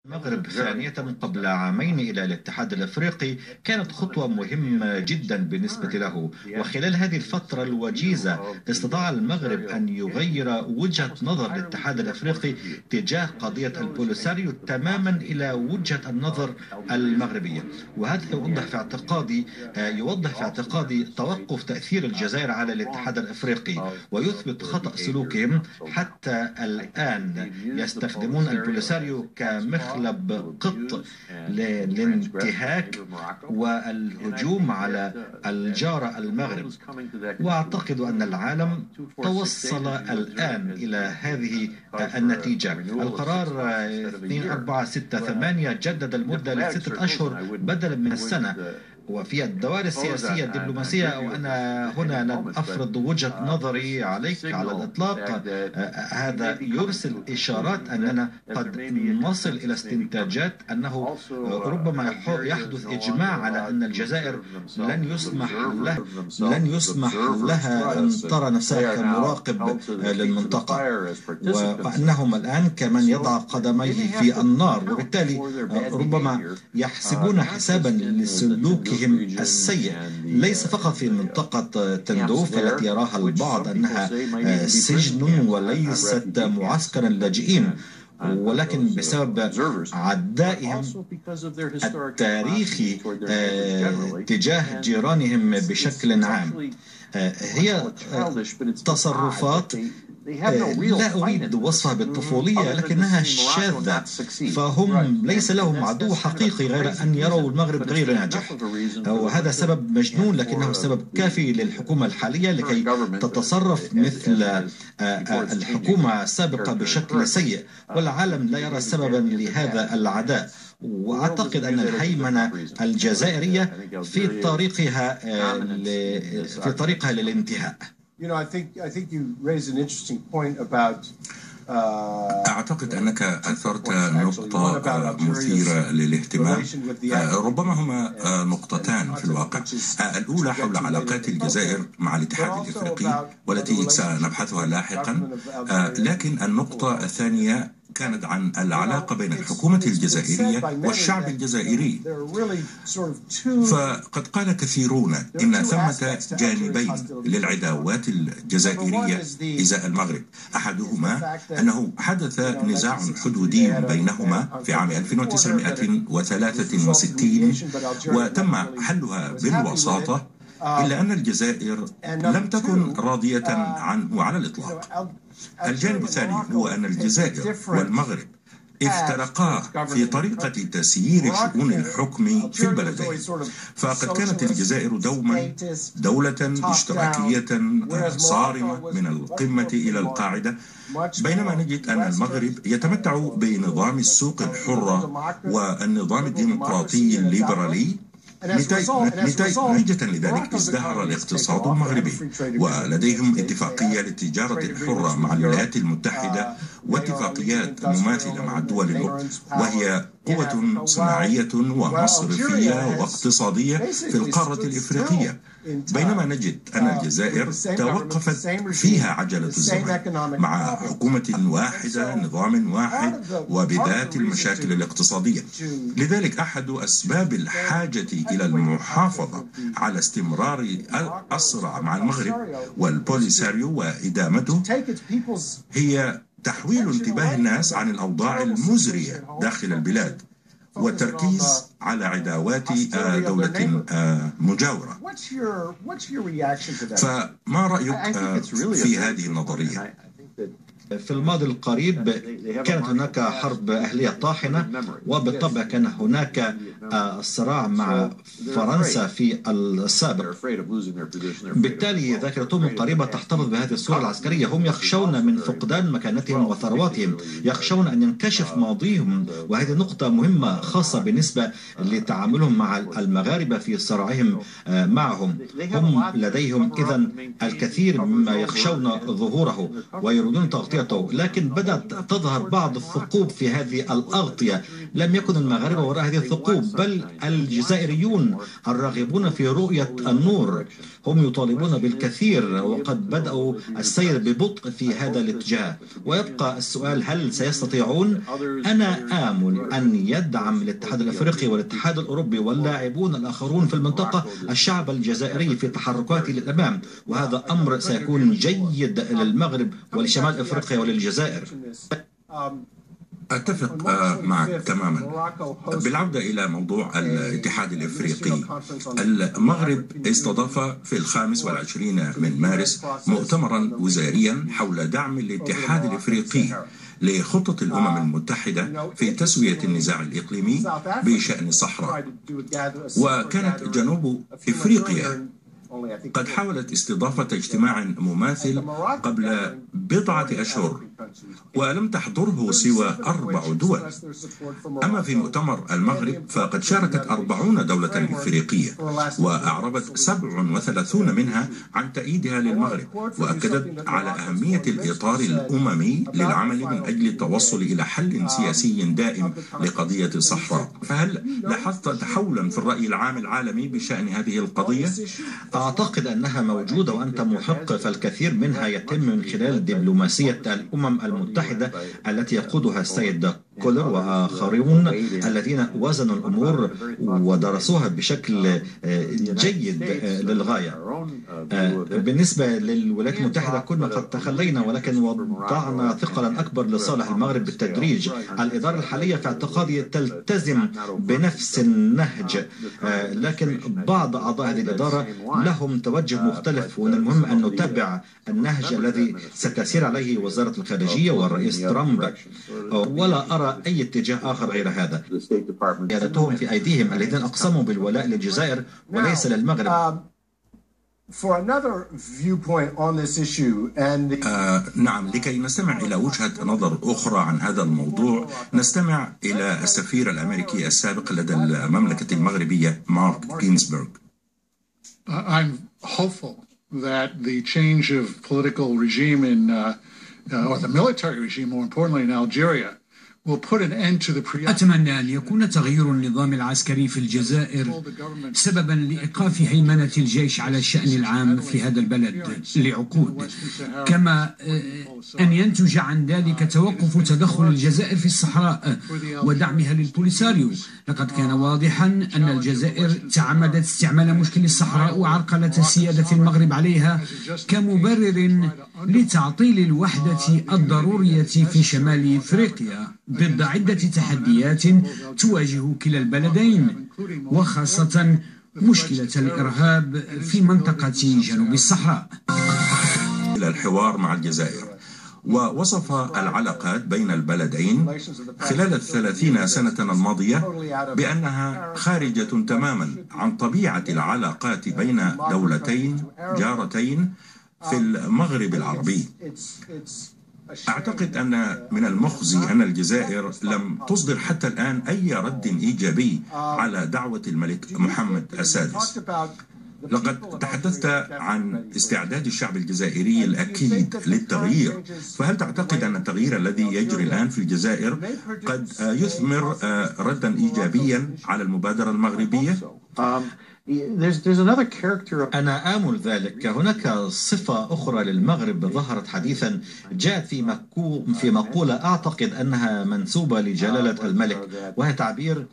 المغرب ثانية قبل عامين إلى الاتحاد الأفريقي كانت خطوة مهمة جدا بالنسبة له، وخلال هذه الفترة الوجيزة استطاع المغرب أن يغير وجهة نظر الاتحاد الأفريقي تجاه قضية البوليساريو تماما إلى وجهة النظر المغربية. وهذا يوضح في اعتقادي توقف تأثير الجزائر على الاتحاد الأفريقي، ويثبت خطأ سلوكهم. حتى الآن يستخدمون البوليساريو كمخلب قط للانتهاك والهجوم على الجار المغرب. وأعتقد أن العالم توصل الآن إلى هذه النتيجة. القرار 2468 جدد المدة ل6 أشهر بدلا من السنة. وفي الدوائر السياسية الدبلوماسية، أو أنا هنا لن أفرض وجهة نظري عليك على الإطلاق، هذا يرسل إشارات أننا قد نصل إلى استنتاجات أنه ربما يحدث إجماع على أن الجزائر لن يسمح لها أن ترى نفسها كمراقب للمنطقة، وأنهم الآن كمن يضع قدميه في النار، وبالتالي ربما يحسبون حسابا لسلوك السيء ليس فقط في منطقة تندوف التي يراها البعض أنها سجن وليست معسكرا لاجئين، ولكن بسبب عدائهم التاريخي تجاه جيرانهم بشكل عام. هي تصرفات لا أريد وصفها بالطفولية، لكنها شاذة، فهم ليس لهم عدو حقيقي غير أن يروا المغرب غير ناجح. وهذا سبب مجنون، لكنه سبب كافي للحكومة الحالية لكي تتصرف مثل الحكومة السابقة بشكل سيء، والعالم لا يرى سببا لهذا العداء. وأعتقد أن الهيمنة الجزائرية في طريقها للانتهاء. أعتقد أنك أثرت نقطة مثيرة للاهتمام. ربما هما نقطتان في الواقع. الأولى حول علاقات الجزائر مع الاتحاد الأفريقي، والتي سنبحثها لاحقا، لكن النقطة الثانية كانت عن العلاقة بين الحكومة الجزائرية والشعب الجزائري. فقد قال كثيرون إن ثمة جانبين للعداوات الجزائرية إزاء المغرب. أحدهما أنه حدث نزاع حدودي بينهما في عام 1963 وتم حلها بالوساطة، إلا أن الجزائر لم تكن راضية عنه على الإطلاق. الجانب الثاني هو أن الجزائر والمغرب افترقا في طريقة تسيير شؤون الحكم في البلدين. فقد كانت الجزائر دوما دولة اشتراكية صارمة من القمة إلى القاعدة، بينما نجد أن المغرب يتمتع بنظام السوق الحرة والنظام الديمقراطي الليبرالي. نتيجة لذلك ازدهر الاقتصاد المغربي، ولديهم اتفاقية للتجارة الحرة مع الولايات المتحدة واتفاقيات مماثلة مع الدول الأخرى، وهي قوة صناعية ومصرفية واقتصادية في القارة الإفريقية. بينما نجد أن الجزائر توقفت فيها عجلة الزمن مع حكومة واحدة، نظام واحد، وبذات المشاكل الاقتصادية. لذلك أحد أسباب الحاجة إلى المحافظة على استمرار الصراع مع المغرب والبوليساريو وإدامته هي تحويل انتباه الناس عن الأوضاع المزرية داخل البلاد والتركيز على عداوات دولة مجاورة. فما رأيك في هذه النظرية؟ في الماضي القريب كانت هناك حرب أهلية طاحنة، وبالطبع كان هناك صراع مع فرنسا في السابق. بالتالي ذاكرتهم القريبة تحتفظ بهذه الصورة العسكرية. هم يخشون من فقدان مكانتهم وثرواتهم، يخشون أن ينكشف ماضيهم، وهذه نقطة مهمة خاصة بالنسبة لتعاملهم مع المغاربة في صراعهم معهم. هم لديهم إذن الكثير مما يخشون ظهوره ويريدون تغطية تغطيته، لكن بدأت تظهر بعض الثقوب في هذه الأغطية. لم يكن المغاربة وراء هذه الثقوب، بل الجزائريون الراغبون في رؤية النور. هم يطالبون بالكثير وقد بدأوا السير ببطء في هذا الاتجاه. ويبقى السؤال: هل سيستطيعون؟ أنا آمل أن يدعم الاتحاد الأفريقي والاتحاد الأوروبي واللاعبون الآخرون في المنطقة الشعب الجزائري في تحركاته للأمام، وهذا أمر سيكون جيد للمغرب ولشمال أفريقيا وللجزائر. أتفق معك تماما. بالعودة إلى موضوع الاتحاد الإفريقي، المغرب استضاف في 25 من مارس مؤتمرا وزاريا حول دعم الاتحاد الإفريقي لخطة الأمم المتحدة في تسوية النزاع الإقليمي بشأن الصحراء. وكانت جنوب إفريقيا قد حاولت استضافة اجتماع مماثل قبل بضعة أشهر ولم تحضره سوى 4 دول. أما في مؤتمر المغرب فقد شاركت 40 دولة إفريقية، وأعربت 37 منها عن تأييدها للمغرب، وأكدت على أهمية الإطار الأممي للعمل من أجل التوصل إلى حل سياسي دائم لقضية الصحراء. فهل لاحظت تحولا في الرأي العام العالمي بشأن هذه القضية؟ أعتقد أنها موجودة وأنت محق، فالكثير منها يتم من خلال دبلوماسية الأمم المتحدة التي يقودها السيد كولر وآخرون الذين وزنوا الأمور ودرسوها بشكل جيد للغاية. بالنسبة للولايات المتحدة كنا قد تخلينا، ولكن وضعنا ثقلا أكبر لصالح المغرب بالتدريج. الإدارة الحالية في اعتقادي تلتزم بنفس النهج، لكن بعض أعضاء هذه الإدارة لهم توجه مختلف، ومن المهم أن نتابع النهج الذي ستسير عليه وزارة الخارجية والرئيس ترامب، ولا أرى أي اتجاه آخر غير هذا. قيادتهم في أيديهم، الذين أقسموا بالولاء للجزائر وليس للمغرب. نعم، لكي نستمع إلى وجهة نظر أخرى عن هذا الموضوع نستمع إلى السفير الأمريكي السابق لدى المملكة المغربية مارك جينزبرغ. I'm hopeful that the change of political regime or the military regime, more importantly in Algeria, أتمنى أن يكون تغيير النظام العسكري في الجزائر سببا لإيقاف هيمنة الجيش على الشأن العام في هذا البلد لعقود، كما أن ينتج عن ذلك توقف تدخل الجزائر في الصحراء ودعمها للبوليساريو. لقد كان واضحا أن الجزائر تعمدت استعمال مشكل الصحراء وعرقلة سيادة المغرب عليها كمبرر لتعطيل الوحدة الضرورية في شمال إفريقيا ضد عدة تحديات تواجه كلا البلدين، وخاصة مشكلة الإرهاب في منطقة جنوب الصحراء. إلى الحوار مع الجزائر، ووصف العلاقات بين البلدين خلال 30 سنة الماضية بأنها خارجة تماما عن طبيعة العلاقات بين دولتين جارتين في المغرب العربي. أعتقد أن من المخزي أن الجزائر لم تصدر حتى الآن أي رد إيجابي على دعوة الملك محمد السادس. لقد تحدثت عن استعداد الشعب الجزائري الأكيد للتغيير، فهل تعتقد أن التغيير الذي يجري الآن في الجزائر قد يثمر ردا إيجابيا على المبادرة المغربية؟ أنا آمل ذلك. هناك صفة أخرى للمغرب ظهرت حديثا، جاءت في مقولة أعتقد أنها منسوبة لجلالة الملك، وهي تعبير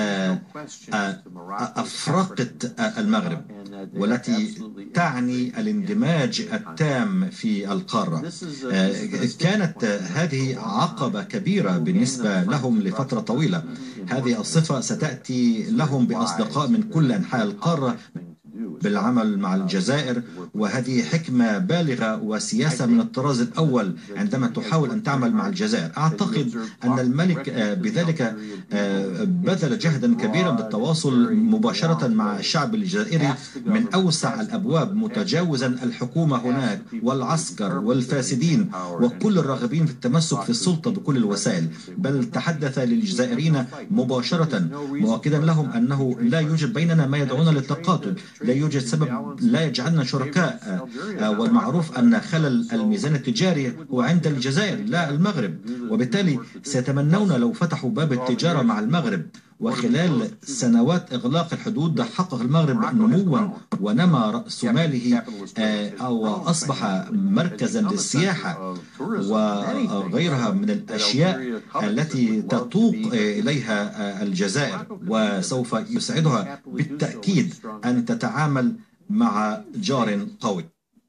أفرقة المغرب، والتي تعني الاندماج التام في القارة. كانت هذه عقبة كبيرة بالنسبة لهم لفترة طويلة. هذه الصفة ستأتي لهم بأصدقاء من كل أنحاء القارة بالعمل مع الجزائر، وهذه حكمة بالغة وسياسة من الطراز الأول عندما تحاول أن تعمل مع الجزائر. أعتقد أن الملك بذلك بذل جهدا كبيرا بالتواصل مباشرة مع الشعب الجزائري من أوسع الأبواب، متجاوزا الحكومة هناك والعسكر والفاسدين وكل الراغبين في التمسك في السلطة بكل الوسائل، بل تحدث للجزائريين مباشرة مؤكدا لهم أنه لا يوجد بيننا ما يدعونا للتقاتل، لا يوجد يوجد سبب لا يجعلنا شركاء، والمعروف أن خلل الميزان التجاري هو عند الجزائر لا المغرب، وبالتالي سيتمنون لو فتحوا باب التجارة مع المغرب. وخلال سنوات إغلاق الحدود حقق المغرب نموا ونمى رأس ماله، أو أصبح مركزا للسياحة وغيرها من الأشياء التي تتوق إليها الجزائر، وسوف يسعدها بالتأكيد أن تتعامل مع جار قوي.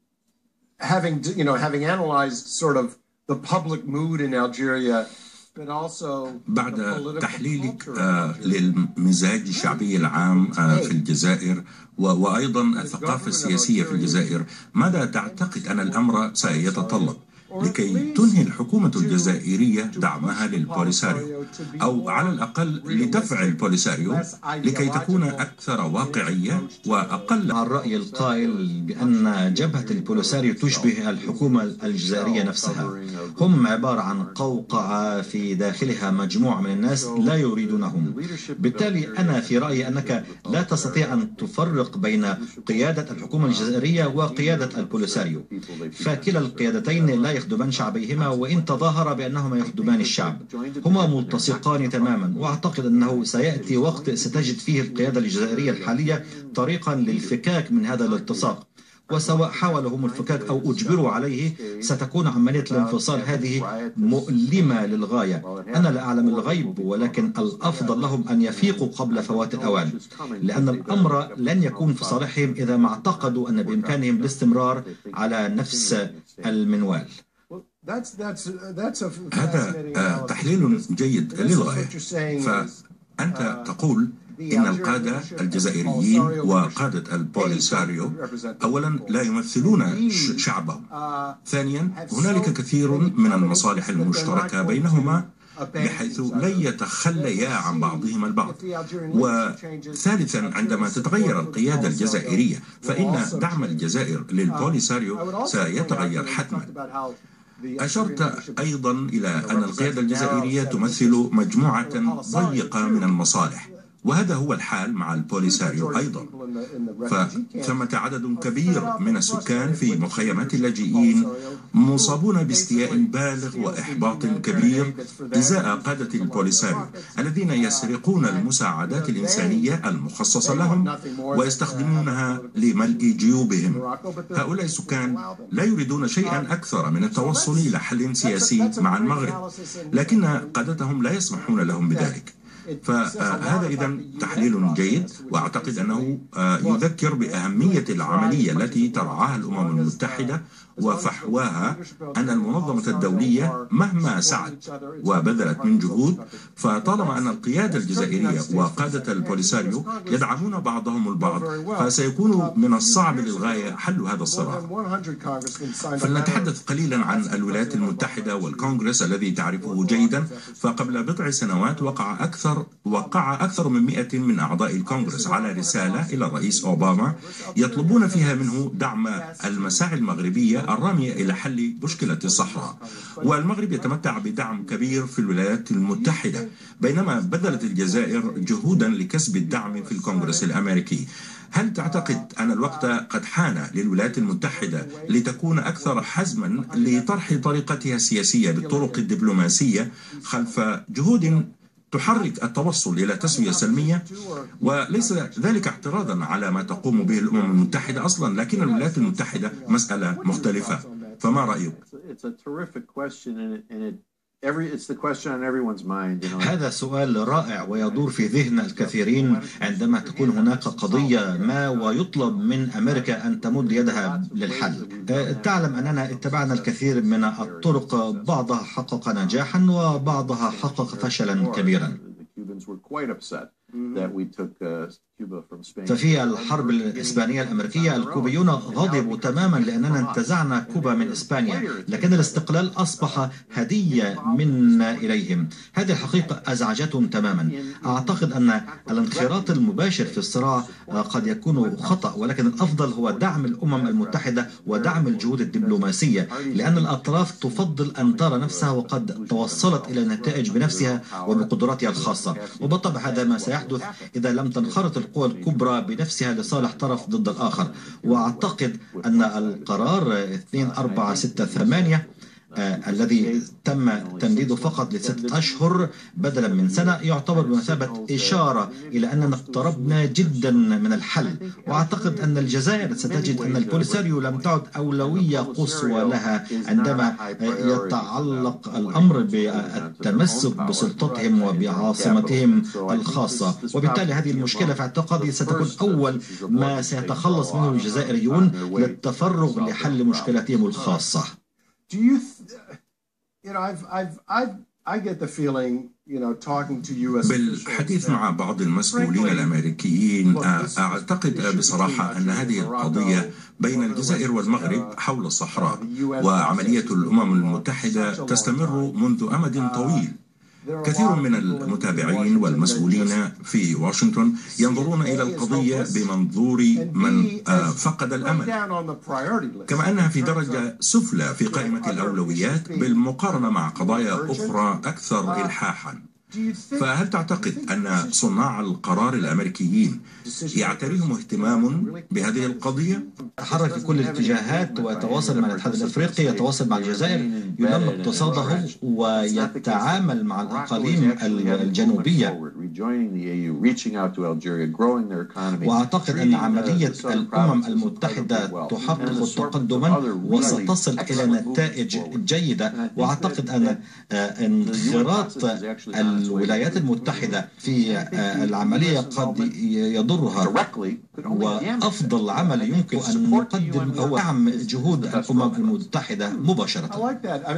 Having analyzed sort of the public mood in Algeria. بعد تحليلك للمزاج الشعبي العام في الجزائر وأيضا الثقافة السياسية في الجزائر، ماذا تعتقد أن الأمر سيتطلب لكي تنهي الحكومة الجزائرية دعمها للبوليساريو، أو على الأقل لدفع البوليساريو لكي تكون أكثر واقعية وأقل؟ الرأي القائل بأن جبهة البوليساريو تشبه الحكومة الجزائرية نفسها، هم عبارة عن قوقعة في داخلها مجموعة من الناس لا يريدونهم. بالتالي أنا في رأيي أنك لا تستطيع أن تفرق بين قيادة الحكومة الجزائرية وقيادة البوليساريو، فكلا القيادتين لا يخدمان شعبيهما، وإن تظاهر بأنهما يخدمان الشعب هما ملتصقان تماما. وأعتقد أنه سيأتي وقت ستجد فيه القيادة الجزائرية الحالية طريقا للفكاك من هذا الالتصاق، وسواء حاولوا هم الفكاك أو أجبروا عليه ستكون عملية الانفصال هذه مؤلمة للغاية. أنا لا أعلم الغيب، ولكن الأفضل لهم أن يفيقوا قبل فوات الأوان، لأن الأمر لن يكون في صالحهم إذا ما اعتقدوا أن بإمكانهم الاستمرار على نفس المنوال. هذا تحليل جيد للغاية. فأنت تقول إن القادة الجزائريين وقادة البوليساريو أولا لا يمثلون شعبهم، ثانيا هنالك كثير من المصالح المشتركة بينهما بحيث لن يتخليا عن بعضهما البعض، وثالثا عندما تتغير القيادة الجزائرية فإن دعم الجزائر للبوليساريو سيتغير حتما. أشرت أيضا إلى أن القيادة الجزائرية تمثل مجموعة ضيقة من المصالح، وهذا هو الحال مع البوليساريو أيضا، فثمة عدد كبير من السكان في مخيمات اللاجئين مصابون باستياء بالغ وإحباط كبير إزاء قادة البوليساريو الذين يسرقون المساعدات الإنسانية المخصصة لهم ويستخدمونها لملء جيوبهم. هؤلاء السكان لا يريدون شيئا أكثر من التوصل إلى حل سياسي مع المغرب، لكن قادتهم لا يسمحون لهم بذلك. فهذا إذن تحليل جيد، وأعتقد أنه يذكر بأهمية العملية التي ترعاها الأمم المتحدة وفحواها، أن المنظمة الدولية مهما سعت وبذلت من جهود، فطالما أن القيادة الجزائرية وقادة البوليساريو يدعمون بعضهم البعض فسيكون من الصعب للغاية حل هذا الصراع. فلنتحدث قليلا عن الولايات المتحدة والكونغرس الذي تعرفه جيدا. فقبل بضع سنوات وقع أكثر من 100 من أعضاء الكونغرس على رسالة إلى الرئيس أوباما يطلبون فيها منه دعم المساعي المغربية الرامية إلى حل مشكلة الصحراء. والمغرب يتمتع بدعم كبير في الولايات المتحدة، بينما بذلت الجزائر جهودا لكسب الدعم في الكونغرس الأمريكي. هل تعتقد أن الوقت قد حان للولايات المتحدة لتكون أكثر حزما لطرح طريقتها السياسية بالطرق الدبلوماسية خلف جهود تحرك التوصل إلى تسوية سلمية؟ وليس ذلك اعتراضا على ما تقوم به الأمم المتحدة أصلا، لكن الولايات المتحدة مسألة مختلفة. فما رأيك؟ هذا سؤال رائع ويدور في ذهن الكثيرين عندما تكون هناك قضية ما ويطلب من أمريكا أن تمد يدها للحل. تعلم أننا اتبعنا الكثير من الطرق، بعضها حقق نجاحا وبعضها حقق فشلا كبيرا. ففي الحرب الإسبانية الأمريكية الكوبيون غضبوا تماما لأننا انتزعنا كوبا من إسبانيا، لكن الاستقلال أصبح هدية منا إليهم. هذه الحقيقة أزعجتهم تماما. أعتقد أن الانخراط المباشر في الصراع قد يكون خطأ، ولكن الأفضل هو دعم الأمم المتحدة ودعم الجهود الدبلوماسية، لأن الأطراف تفضل أن ترى نفسها وقد توصلت إلى نتائج بنفسها وبقدراتها الخاصة. وبالطبع هذا ما سيحدث إذا لم تنخرط القوى الكبرى بنفسها لصالح طرف ضد الآخر. وأعتقد أن القرار 2468 الذي تم تمديده فقط ل6 أشهر بدلا من سنة يعتبر بمثابة إشارة إلى أننا اقتربنا جدا من الحل. وأعتقد أن الجزائر ستجد أن البوليساريو لم تعد أولوية قصوى لها عندما يتعلق الأمر بالتمسك بسلطتهم وبعاصمتهم الخاصة. وبالتالي هذه المشكلة في اعتقادي ستكون أول ما سيتخلص منه الجزائريون للتفرغ لحل مشكلتهم الخاصة. Do you, I get the feeling, talking to U.S. بالحديث مع بعض المسؤولين الأمريكيين أعتقد بصراحة أن هذه القضية بين الجزائر والمغرب حول الصحراء وعملية الأمم المتحدة تستمر منذ أمد طويل. كثير من المتابعين والمسؤولين في واشنطن ينظرون إلى القضية بمنظور من فقد الأمل، كما أنها في درجة سفلى في قائمة الأولويات بالمقارنة مع قضايا أخرى أكثر إلحاحا. فهل تعتقد أن صناع القرار الأمريكيين يعتريهم اهتمام بهذه القضية؟ تحرك في كل الاتجاهات ويتواصل مع الاتحاد الأفريقي، يتواصل مع الجزائر، ينمي اقتصاده ويتعامل مع الأقاليم الجنوبية. وأعتقد أن عملية الأمم المتحدة تحقق تقدما وستصل إلى نتائج جيدة. وأعتقد أن انخراط الولايات المتحدة في العملية قد يضرها، وأفضل عمل يمكن أن نقدم هو دعم جهود الأمم المتحدة مباشرة.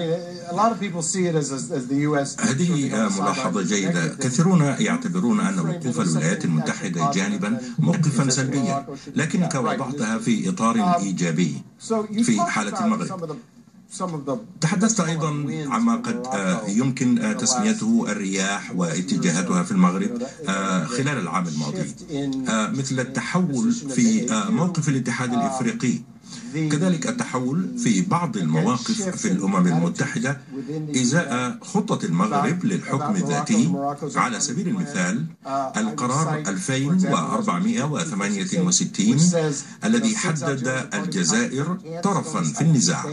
هذه ملاحظة جيدة. كثيرون يعتبرون أن وقوف الولايات المتحدة جانبا موقفا سلبيا، لكنك وضعتها في إطار إيجابي في حالة المغرب. تحدثت أيضا عما قد يمكن تسميته الرياح واتجاهاتها في المغرب خلال العام الماضي، مثل التحول في موقف الاتحاد الإفريقي، كذلك التحول في بعض المواقف في الأمم المتحدة إزاء خطة المغرب للحكم الذاتي. على سبيل المثال القرار 2468 الذي حدد الجزائر طرفا في النزاع،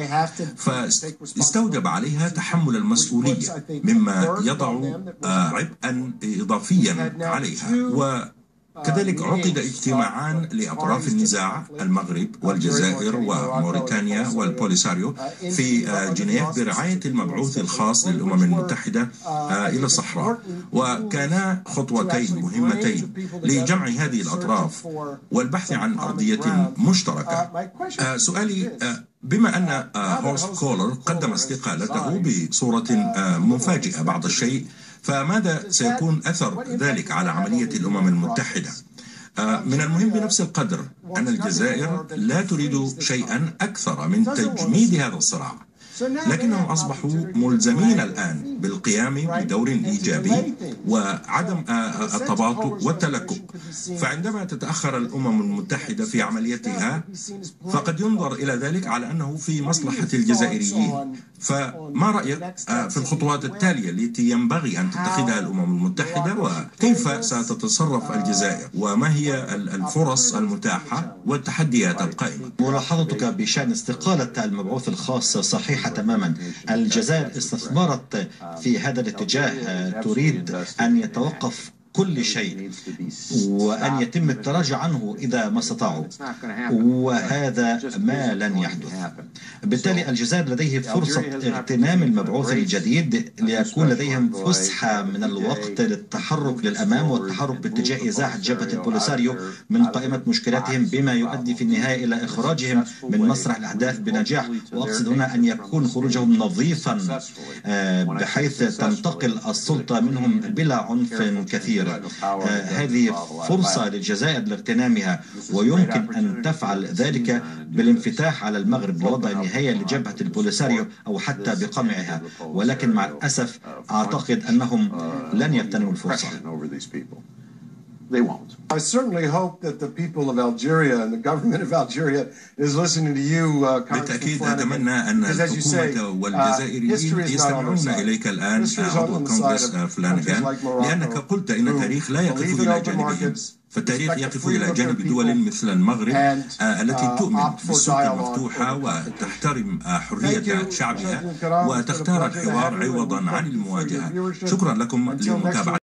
فاستوجب عليها تحمل المسؤولية مما يضع عبئا إضافيا عليها. كذلك عقد اجتماعان لأطراف النزاع المغرب والجزائر وموريتانيا والبوليساريو في جنيف برعاية المبعوث الخاص للأمم المتحدة إلى الصحراء، وكانا خطوتين مهمتين لجمع هذه الأطراف والبحث عن أرضية مشتركة. سؤالي، بما أن هورست كولر قدم استقالته بصورة مفاجئة بعض الشيء، فماذا سيكون أثر ذلك على عملية الأمم المتحدة؟ من المهم بنفس القدر أن الجزائر لا تريد شيئا أكثر من تجميد هذا الصراع، لكنهم أصبحوا ملزمين الآن بالقيام بدور إيجابي وعدم التباطؤ والتلكؤ. فعندما تتأخر الأمم المتحدة في عمليتها فقد ينظر إلى ذلك على أنه في مصلحة الجزائريين. فما رأيك في الخطوات التالية التي ينبغي أن تتخذها الأمم المتحدة، وكيف ستتصرف الجزائر، وما هي الفرص المتاحة والتحديات القائمة؟ ملاحظتك بشأن استقالة المبعوث الخاص صحيحة تماما. الجزائر استثمرت في هذا الاتجاه، تريد أن يتوقف كل شيء وأن يتم التراجع عنه إذا ما استطاعوا، وهذا ما لن يحدث. بالتالي الجزائر لديه فرصة اغتنام المبعوث الجديد ليكون لديهم فسحة من الوقت للتحرك للأمام والتحرك باتجاه إزاحة جبهة البوليساريو من قائمة مشكلاتهم، بما يؤدي في النهاية إلى إخراجهم من مسرح الأحداث بنجاح. وأقصد هنا أن يكون خروجهم نظيفا بحيث تنتقل السلطة منهم بلا عنف كثير. هذه فرصة للجزائر لاغتنامها، ويمكن أن تفعل ذلك بالانفتاح على المغرب لوضع نهاية لجبهة البوليساريو أو حتى بقمعها، ولكن مع الأسف أعتقد أنهم لن يغتنموا الفرصة. they won't. I certainly hope that the people of Algeria and the government of Algeria is listening to you, بالتأكيد أتمنى أن الحكومة والجزائريين يستمعون إليك الآن عضو الكونغرس فلانغان، لأنك قلت إن التاريخ لا يقف إلى جانبهم، فالتاريخ يقف إلى جانب دول مثل المغرب التي تؤمن بالسوق المفتوحة وتحترم حرية شعبها وتختار الحوار عوضا عن المواجهة. شكرا لكم لمتابعة